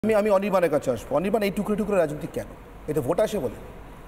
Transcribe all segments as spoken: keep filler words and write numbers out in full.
আমি আমি অনির্বাণের কাছে আসবো। অনির্বাণ, এই টুকরো টুকরো রাজনীতি কেন? এটা ভোট আসে বলে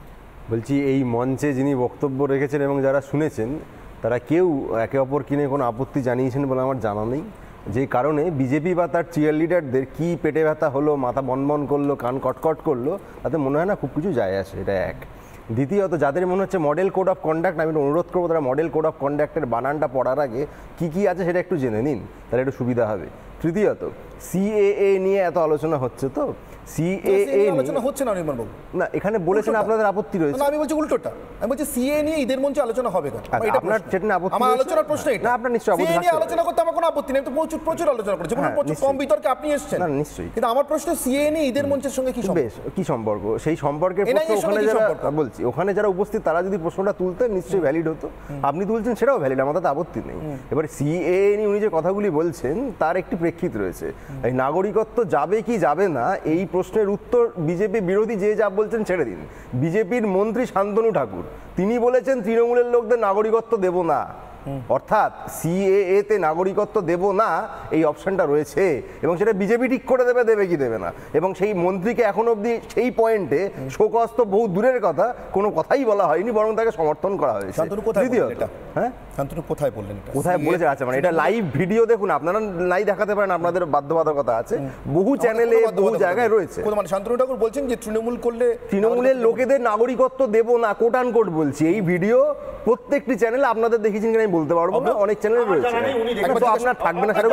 বলছি, এই মঞ্চে যিনি বক্তব্য রেখেছেন এবং যারা শুনেছেন তারা কেউ একে অপরকে নিয়ে কোনো আপত্তি জানিয়েছেন বলে আমার জানা নেই। যে কারণে বিজেপি বা তার চিয়ার লিডারদের কী পেটে ব্যথা হলো, মাথা বনবন করলো, কান কটকট করলো, তাতে মনে হয় না খুব কিছু যায় আসে। এটা এক। দ্বিতীয়ত, যাদের মনে হচ্ছে মডেল কোড অফ কন্ডাক্ট, আমি অনুরোধ করবো তারা মডেল কোড অফ কন্ডাক্টের বানানটা পড়ার আগে কী কী আছে সেটা একটু জেনে নিন, তাহলে একটু সুবিধা হবে। তৃতীয়ত, সিএএ নিয়ে এত আলোচনা হচ্ছে, তো সিএএ আলোচনা হচ্ছে না অনির্বাণ বাবু। না, এখানে বলেছেন আপনাদের আপত্তি রয়েছে। না, আমি বলছি উল্টোটা। আমি বলছি সিএ নিয়ে ঈদের মঞ্চে আলোচনা হবে কেন? এটা আপনার সেটা না আপত্তি। আমার আলোচনার প্রশ্ন এটা। না, আপনার নিশ্চয়ই আপত্তি। সিএ নিয়ে আলোচনা করতে আমার কোনো আপত্তি নেই। তো প্রচুর প্রচুর আলোচনা করেছি, বলুন প্রচুর কম বিতর্কে আপনি এসেছেন। না, নিশ্চয়ই। কিন্তু আমার প্রশ্ন সিএ নিয়ে ঈদের মঞ্চের সঙ্গে কি সম্পর্ক? বেশ, কি সম্পর্ক? সেই সম্পর্কের প্রশ্ন ওখানে যারা বলছি ওখানে যারা উপস্থিত তারা যদি প্রশ্নটা তুলতেন নিশ্চয়ই ভ্যালিড হতো। আপনি তুলছেন সেটাও ভ্যালিড, আমাদের তো আপত্তি নেই। এবার সিএ নিয়ে উনি যে কথাগুলি বলছেন তার একটি প্রেক্ষিত রয়েছে। এই নাগরিকত্ব যাবে কি যাবে না এই প্রশ্নের উত্তর বিজেপি বিরোধী যে যা বলছেন ছেড়ে দিন। বিজেপির মন্ত্রী শান্তনু ঠাকুর তিনি বলেছেন তৃণমূলের লোকদের নাগরিকত্ব দেব না, অর্থাৎ সিএএ তে নাগরিকত্ব দেব না এই অপশনটা রয়েছে এবং সেটা বিজেপি ঠিক করে দেবে দেবে কি দেবে না। এবং সেই মন্ত্রীকে এখন অবধি সেই পয়েন্টে শোকস্ত বহু দূরের কথা, কোনো কথাই বলা হয়নি, বরং তাকে সমর্থন করা হয়েছে। হ্যাঁ, শান্তনু কোথায় বললেন? কোথায় বলেছে? আচ্ছা, মানে এটা লাইভ ভিডিও দেখুন, আপনারা নাই দেখাতে পারেন, আপনাদের বাধ্যবাধকতা আছে, বহু চ্যানেলে বহু জায়গায় রয়েছে। মানে শান্তনু ঠাকুর বলছেন যে তৃণমূল করলে তৃণমূলের লোকেদের নাগরিকত্ব দেব না, কোট আন কোট বলছি। এই ভিডিও প্রত্যেকটি চ্যানেলে আপনাদের দেখেছেন কিনা আমি বলতে পারবো না, অনেক চ্যানেলে রয়েছে। তো আপনার থাকবে না,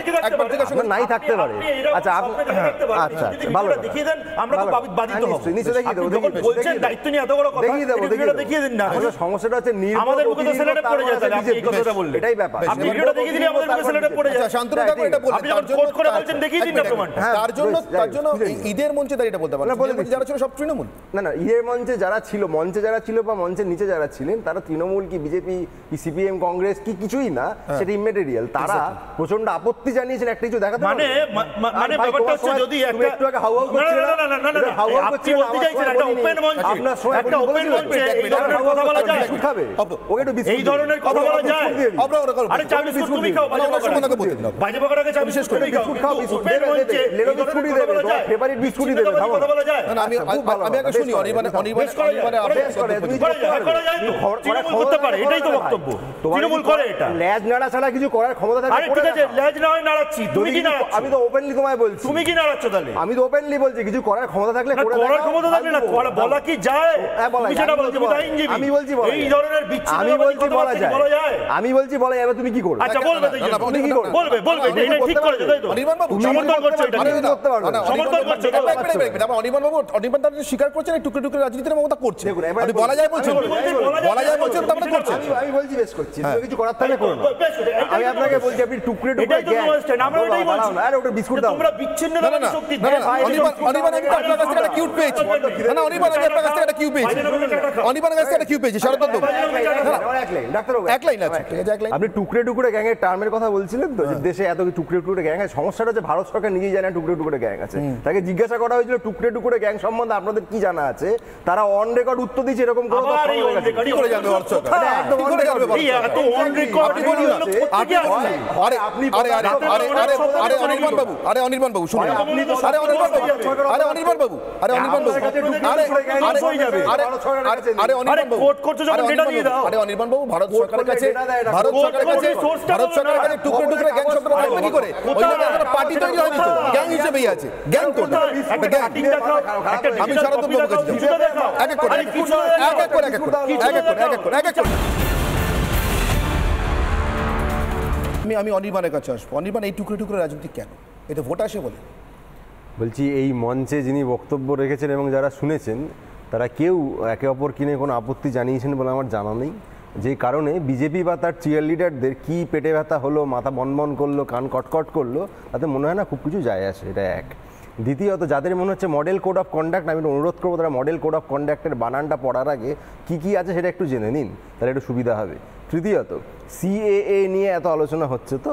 সেটা নাই থাকতে পারে। আচ্ছা আচ্ছা ভালো দেখিয়ে দেন, আমরা খুব বাধিত হব। নিশ্চয়ই দেখিয়ে দেবো, বলছেন দায়িত্ব নিয়ে এত বড় কথা দেখিয়ে দেবো, দেখিয়ে দিন না। আসলে সমস্যাটা হচ্ছে আমাদের মুখে তো সেলেটে পড়ে যায়, তাহলে আপনি এই কথাটা বললেন, এটাই ব্যাপার। আপনি ভিডিওটা দেখিয়ে দিলে আমাদের মুখে সেলেটে পড়ে যায়। শান্তনু ঠাকুর এটা বলছেন, আপনি যখন কোট করে বলছেন দেখিয়ে দিন না প্রমাণ। তার জন্য তার জন্য ঈদের মঞ্চে দাঁড়িয়ে এটা বলতে পারেন না, যারা ছিল সব তৃণমূল। না না, ঈদের মঞ্চে যারা ছিল, মঞ্চে যারা ছিল বা মঞ্চের নিচে যারা ছিলেন তারা তৃণমূল কি বিজেপি কি সিপিএম কংগ্রেস কি কিছুই না, সেটা ইমেটেরিয়াল। তারা প্রচন্ড আপত্তি জানিয়েছেন একটা কিছু দেখাতে, মানে মানে ব্যাপারটা হচ্ছে যদি একটা একটু আগে হাওয়া করছিল না না না না হাওয়া করছিল, আপনি বলতে চাইছেন একটা ওপেন মঞ্চে, আপনার একটা ওপেন মঞ্চে এই ধরনের কথা বলা যায়? খাবে ওকে একটু বিস্কুট, এই ধরনের কথা বলা যায়? আরে চা বিস্কুট তুমি খাও, বাজে বকাটাকে বলতে দাও, বাজে বকাটাকে চা বিস্কুট তুমি খাও, খাও বিস্কুট দেবে, মঞ্চে লেলো বিস্কুটই দেবে, তোমার ফেভারিট বিস্কুটই দেবে, কথা বলা যায়? না, আমি আমি আগে শুনি অনির্বাণ অনির্বাণ অনির্বাণে আবেশ করে তুমি করা যায় তো, তৃণমূল করতে পারে, এটাই তো বক্তব্য। তৃণমূল করে এটা, লেজ নাড়া ছাড়া কিছু করার ক্ষমতা থাকে? আরে ঠিক আছে, লেজ না হয় নাড়াচ্ছি, তুমি কি নাড়াচ্ছ? আমি তো ওপেনলি তোমায় বলছি, তুমি কি নাড়াচ্ছ? তাহলে আমি তো ওপেনলি বলছি কিছু করার ক্ষমতা থাকলে করে দাও। করার ক্ষমতা থাকলে না বলা কি যায়? তুমি যেটা বলছো তুমি আইনজীবী, আমি বলছি বলা এই ধরনের বিচ্ছিন্ন আমি বলছি বলা যায়, আমি বলছি বলা যাবে, তুমি কি করবে? আচ্ছা বলবে, তুমি কি করবে? বলবে বলবে এটা ঠিক করে তাই তো? অনির্বাণ বাবু সমর্থন করছো, এটা আমি করতে পারবো না, সমর্থন করছো তো? অনির্বাণ বাবু অনির্বাণ তার স্বীকার করছেন এই টুকরো টুকরো রাজনীতির মমতা করছে, আপনি বলা যায় বলছেন, বলা যায় বলছেন, তারপরে করছেন। আমি বলছি বেশ করছি, তুমি কিছু করার থাকলে করো। আমি আপনাকে বলছি আপনি টুকরে টুকরে এটাই তো তোমার স্ট্যান্ড, আমরা এটাই বলছি। আরে ওটা বিস্কুট দাও, তোমরা বিচ্ছিন্ন শক্তি। অনির্বাণ অনির্বাণ আমি আপনার কাছ থেকে একটা কিউট পেয়েছি। না না অনির্বাণ আমি আপনার কাছ থেকে একটা কিউ পেয়েছি, অনির্বাণের কাছ থেকে একটা কিউ পেয়েছি। শরৎ বাবু এক লাইন আছে, ঠিক আছে এক লাইন। আপনি টুকরে টুকরে গ্যাংয়ের টার্মের কথা বলছিলেন তো, যে দেশে এত টুকরে টুকরে গ্যাং আছে। সমস্যাটা হচ্ছে ভারত সরকার নিজেই জানে টুকরে টুকরে গ্যাং আছে। তাকে জিজ্ঞাসা করা হয়েছিল টুকরে টুকরে গ্যাং সম্বন্ধে আপনাদের কি জানা আছে, তারা অন রেকর্ড উত্তর দিচ্ছে এরকম কোনো কথা কি করে জানবে ভারত সরকার? একদম অন রেকর্ড, এত অন রেকর্ড আপনি বলুন না, আপনি আরে আপনি আরে আরে আরে আরে আরে অনির্বাণ বাবু, আরে অনির্বাণ বাবু শুনুন, আরে অনির্বাণ বাবু, আরে অনির্বাণ বাবু, আরে অনির্বাণ বাবু, আরে আরে আরে অনির্বাণ বাবু কোর্ট করছো যখন ডেটা দিয়ে দাও। আরে অনির্বাণ বাবু ভারত সরকারের কাছে ভারত সরকারের কাছে ভারত সরকারের কাছে টুকরো টুকরো গ্যাং শব্দটা থাকবে কি করে? ওই জায়গায় একটা পার্টি তৈরি হয়নি তো, গ্যাং হিসেবেই আছে। গ্যাং তো আমি শরৎ বাবুর কাছে এক এক করে এক এক করে এক এক করে এক এক করে এক এক করে এক এক করে আমি আমি অনির্বাণের কাছে আসবো। অনির্বাণ, এই টুকরো টুকরো রাজনীতি কেন? এটা ভোট আসে বলে বলছি। এই মঞ্চে যিনি বক্তব্য রেখেছেন এবং যারা শুনেছেন তারা কেউ একে অপরকে নিয়ে কোনো আপত্তি জানিয়েছেন বলে আমার জানা নেই। যে কারণে বিজেপি বা তার চিয়ার লিডারদের কী পেটে ব্যথা হলো, মাথা বনবন করলো, কান কটকট করলো, তাতে মনে হয় না খুব কিছু যায় আসে। এটা এক। দ্বিতীয়ত, যাদের মনে হচ্ছে মডেল কোড অফ কন্ডাক্ট, আমি অনুরোধ করবো তারা মডেল কোড অফ কন্ডাক্টের বানানটা পড়ার আগে কী কী আছে সেটা একটু জেনে নিন, তাহলে একটু সুবিধা হবে। তৃতীয়ত, সিএএ নিয়ে এত আলোচনা হচ্ছে, তো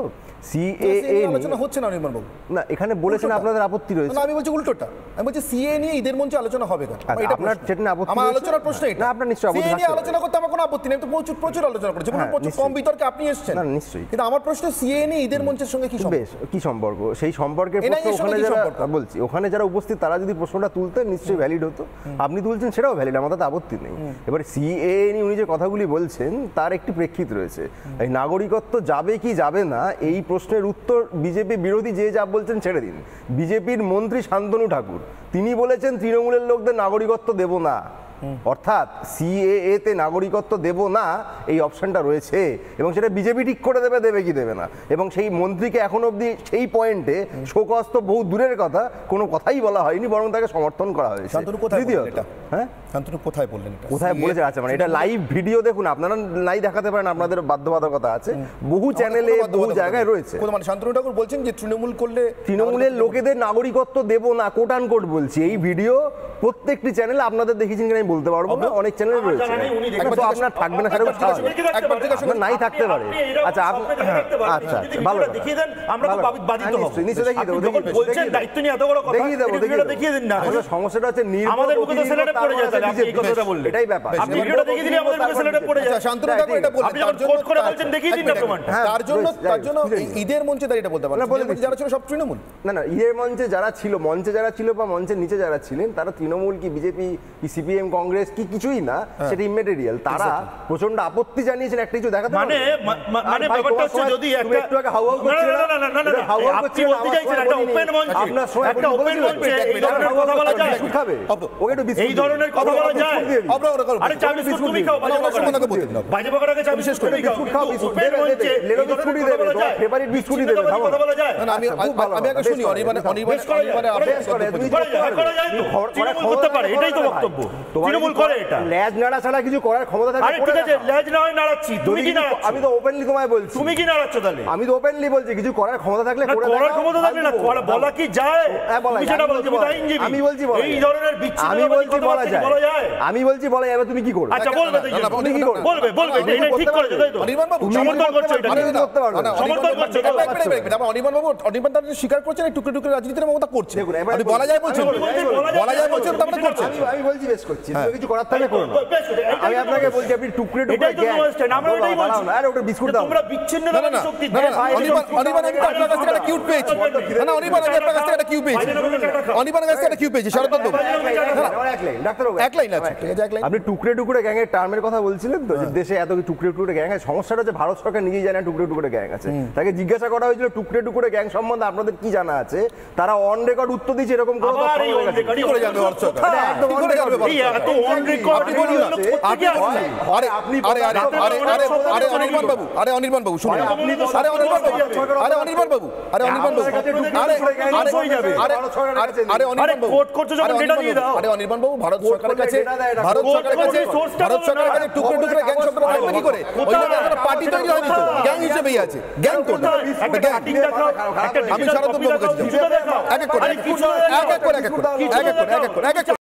সিএএ আলোচনা হচ্ছে না অনির্বাণ বাবু। না এখানে বলেছেন আপনাদের আপত্তি রয়েছে। না আমি বলছি উল্টোটা, আমি বলছি সিএ নিয়ে ঈদের মঞ্চে আলোচনা হবে কেন? আচ্ছা, এটা আপনার প্রশ্ন। যেটা নিয়ে আপত্তি আমার রয়েছে- আলোচনার প্রশ্ন এটা। না, আপনার নিশ্চয়ই আপত্তি সিএ নিয়ে থাকতে আলোচনা করতে আমার কোনো আপত্তি নেই, আমি তো প্রচুর প্রচুর আলোচনা করেছি, হ্যাঁ, প্রচুর কম নিশ্চয়ই। বিতর্কে আপনি এসেছেন। না, নিশ্চয়ই। কিন্তু আমার প্রশ্ন সিএ নিয়ে ঈদের মঞ্চের সঙ্গে কি সম্পর্ক? বেশ, কি সম্পর্ক? সেই সম্পর্কের এনআইএ প্রশ্ন এর সঙ্গে ওখানে কি যারা সম্পর্ক? বলছি ওখানে যারা উপস্থিত তারা যদি প্রশ্নটা তুলতেন নিশ্চয়ই ভ্যালিড হতো। আপনি তুলছেন সেটাও ভ্যালিড, আমাদের তো আপত্তি নেই। এবার সিএএ নিয়ে উনি যে কথাগুলি বলছেন তার একটি প্রেক্ষিত রয়েছে। এই নাগরিকত্ব যাবে কি যাবে না এই প্রশ্নের উত্তর বিজেপি বিরোধী যে যা বলছেন ছেড়ে দিন। বিজেপির মন্ত্রী শান্তনু ঠাকুর তিনি বলেছেন তৃণমূলের লোকদের নাগরিকত্ব দেব না, অর্থাৎ সিএএ তে নাগরিকত্ব দেব না এই অপশনটা রয়েছে এবং সেটা বিজেপি ঠিক করে দেবে দেবে কি দেবে না। এবং সেই মন্ত্রীকে এখন অবধি সেই পয়েন্টে শোকজ তো বহু দূরের কথা, কোনো কথাই বলা হয়নি, বরং তাকে সমর্থন করা হয়েছে। শান্তনু কোথায় বললেন দ্বিতীয়ত, এটা? হ্যাঁ শান্তনু কোথায় বললেন এটা? কোথায় বলেছে? আচ্ছা, মানে এটা লাইভ ভিডিও দেখুন, আপনারা নাই দেখাতে পারেন, আপনাদের বাধ্যবাধকতা আছে, বহু চ্যানেলে বহু জায়গায় রয়েছে। কোন মানে শান্তনু ঠাকুর বলছেন যে তৃণমূল করলে তৃণমূলের লোকেদের নাগরিকত্ব দেব না, কোট আন কোট বলছি। এই ভিডিও প্রত্যেকটি চ্যানেলে আপনাদের দেখেছেন কিনা আমি বলতে পারবো না, অনেক চ্যানেলে আমার রয়েছে। জানা নেই, উনি একবার তো আপনার থাকবে না, সেটা একবার স্বাভাবিক। জিজ্ঞাসা একবার জিজ্ঞাসা আপনার নাই থাকতে পারে। আপনি এরকম আচ্ছা, স্বপ্নে দেখে রাখতে পারেন। আচ্ছা, যদি ভালো ভিডিওটা কথা। দেখিয়ে দেন, আমরা খুব ভালো। বাধিত হ্যাঁ, হব। নিশ্চয়ই, নিশ্চয়ই দেখিয়ে দেবো, আপনি যখন দেখিয়ে বলছেন দেবো। দায়িত্ব নিয়ে এত বড় কথা, দেখিয়ে দেবো, এই দেখিয়ে ভিডিওটা দেবো। দেখিয়ে দিন না। আসলে সমস্যাটা হচ্ছে নির্ভর আমাদের বুকে তো অতিরিক্ত সেলেটে পড়ে যায়, তাহলে আপনি এই তারপরে কথাটা বিজেপি। বললেন। এটাই ব্যাপার। আপনি ভিডিওটা দেখিয়ে দিলে আমাদের বুকে সেলেটে পড়ে যায়। আচ্ছা, শান্তনু ঠাকুর এটা বললেন, আপনি যখন তার জন্য- কোট করে বলছেন দেখিয়ে দিন না এক মিনিট, প্রমাণটা। হ্যাঁ, তার জন্য বেশ, তার জন্য বুঝে এই নিন। ঈদের মঞ্চে দাঁড়িয়ে এটা বলতে পারেন না, বলে ঈদের মঞ্চে দিন। যারা ছিল সব তৃণমূল। না না ঈদের মঞ্চে যারা ছিল, মঞ্চে যারা ছিল বা মঞ্চের নিচে যারা ছিলেন তারা তৃণমূল কি বিজেপি কি সিপিএম কংগ্রেস কি কিছুই না, সেটা ইমেটেরিয়াল। তারা প্রচন্ড আপত্তি জানিয়েছেন একটা কিছু দেখাতে মানে পারবেন? মা- মা- মানে আর ভাই, ব্যাপারটা তোমার হচ্ছে সময় যদি তুমি একটা একটু আগে হাউ হাউ না, করছিলে না, না, না, না, না, না, হাউ হাউ আপনি করছিলে, বলতে আমার চাইছেন সময় একটা বলিনি। ওপেন মঞ্চে আপনার সময় একটা বলিনি, ওপেন বলেছিলেন তো? মঞ্চে এই ধরনের হাউ হাউ কথা বলা করছিলে, যায়? বিস্কুট খাবে? ওকে একটু বিস্কুট এই দিন। ধরনের কথা বলা যায়? আমরা ওরা করবো। আরে চা বিস্কুট তুমি খাও, বাজে আমরা বকা ওনাকে রাখো। বলতে দাও। বাজে বকা রাখে চা বিস্কুট তুমি খাও, বিস্কুট খাও, কিন্তু বিস্কুট ওপেন দেবে, মঞ্চে দেবে, লেলো এই ধরনের বিস্কুটই কথা দেবে, বলা তোমার যায়? ফেভারিট বিস্কুটই দেবে, বিচ্ছিন্নতাবাদী থামো। কথা বলা যায়? না, না, আমি আচ্ছা, খুব ভালো আমি আগে কথা, শুনি বেশ অনির্বাণ করেন, অনির্বাণ বেশ করা যায়, অনির্বাণের করা আবেগ বেশ করে, তুমি করা যায়, করা যায় তো। করার তৃণমূল করতে পারে, এটাই তো ভাই। বক্তব্য। তোমার তৃণমূল যদি করে এটা। ল্যাজ নাড়া ছাড়া কিছু করার ক্ষমতা থাকে আরে ঠিক আছে, লেজ না হয় নাড়াচ্ছি, তুমি কি নাড়াচ্ছ? আমি তো ওপেনলি তোমায় বলছি, তুমি কি নাড়াচ্ছ তাহলে? আমি তো ওপেনলি বলছি কিছু করার ক্ষমতা থাকলে না, করে করার দেখাও, ক্ষমতা থাকলে না, ভালো। করা- বলা কি যায়? হ্যাঁ, বলা তুমি যায়, সেটা আমি বলো, বলছি তুমি তো বলা- আইনজীবী। আমি বলছি বলা এই যায়। ধরনের আমি বিচ্ছিন্নতাবাদী বলছি বলা কথাবার্তা কি যায়, বলা যায়? আমি বলছি বলা যাবে, তুমি কি করবে? আচ্ছা বলবে তো, না, না, তুমি কি না, করবে? না, বলবে বলবে, না, এটা না, ঠিক করেছো তাই তো? অনির্বাণ বাবু, তুমি সমর্থন করছো এটা? আমি কিন্তু করতে পারবো না। সমর্থন করছো তো? অনির্বাণ বাবু অনির্বাণ তার স্বীকার করছেন এই টুকরে টুকরে রাজনীতির মমতা করছে। দেখুন, এবার আপনি বলা যায় বলছেন, আমি বলছি, বলা যায় বলছেন তো আমরা করছেন। আমি আমি বলছি বেশ করছি, তুমি কিছু করার থাকলে করো না। বেশ, এটাই আমি তো আপনাকে তোমার- বলছি আপনি টুকরে টুকরে এটাই তো জ্ঞান- তোমার স্ট্যান্ড, আমরা এটাই বলছি। দাঁড়াও না, আরে ওটা বিস্কুট দাও। তোমরা না, না, বিচ্ছিন্নতাবাদী না, শক্তি না, না, দেশ বাইরে অনির্বাণ শক্তি- অনির্বাণ আমি তো আপনার কাছ থেকে একটা কিউট পেয়েছি। না, না, অনির্বাণ আমি আপনার কাছ থেকে একটা কিউ পেয়েছি। অনির্বাণের কাছ থেকে একটা কিউ পেয়েছি, শরৎ বাবু। এক লাইন আছে, ঠিক আছে, এক লাইন। আপনি টুকরে টুকরে গ্যাংয়ের টার্মের কথা বলছিলেন তো, যে দেশে এত টুকরে টুকরে গ্যাং আছে। সমস্যাটা হচ্ছে ভারত সরকার নিজেই জানে না টুকরে টুকরে গ্যাং আছে। তাকে জিজ্ঞাসা করা হয়েছিল টুকরে টুকরে গ্যাং সম্বন্ধে আপনাদের কি জানা আছে, তারা অন রেকর্ড উত্তর দিচ্ছে এরকম কোনো আবার তথ্য এই আমাদের on কাছে record, কি করে জানবে ভারত সরকার? কোথায়? একদম কি on করে record জানবে ভারত এই সরকার? এত on record, আপনি বলুন না। এগুলো আপনি কোথেকে বলুন। আসছে? আরে আপনি আরে আরে আরে আরে আরে অনির্বাণ বাবু, আরে অনির্বাণ বাবু শুনুন। আপনি তো আরে অনির্বাণ বাবু, আরে অনির্বাণ বাবু, আরে অনির্বাণ বাবু, আপনার কাছে টুকরে আরে টুকরে gang আরে হয়ে যাবে। আরে ভারত সরকারের কাছে নেই। আরে অনির্বাণ বাবু, কোর্ট করছো যখন আরে ডেটা অনির্বাণ দিয়ে বাবু, দাও। আরে অনির্বাণ বাবু, ভারত কোর্ট সরকারের করলে কাছে data দেয় না। ভারত কোর্ট সরকারের করলে কাছে source টা ভারত বলো সরকারের না। কাছে টুকরো টুকরো গ্যাং শব্দটা থাকবে কি করে? ওই কোথায়? জন্য একটা পার্টি তৈরি হয়নি তো, গ্যাং হিসেবেই আছে। গ্যাং তো না, একটা গ্যাং। cutting দেখাও, একটা আমি digital শরৎ copy বাবুর দেখাও, কাছে কিছুটা দেখাও। এক এক করে আরে এক এক কিছুটা করে দেখাও। এক এক করে এক এক করে এক এক করে এক এক করে এক এক করে